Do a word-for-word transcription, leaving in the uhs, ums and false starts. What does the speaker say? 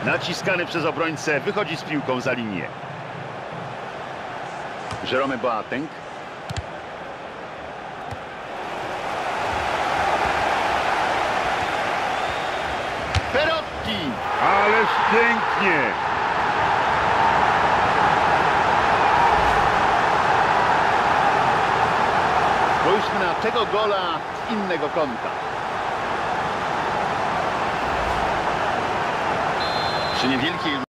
Naciskany przez obrońcę, wychodzi z piłką za linię. Jerome Boateng. Perotti! Ależ pięknie! Spójrzmy na tego gola z innego kąta. Przy niewielkiej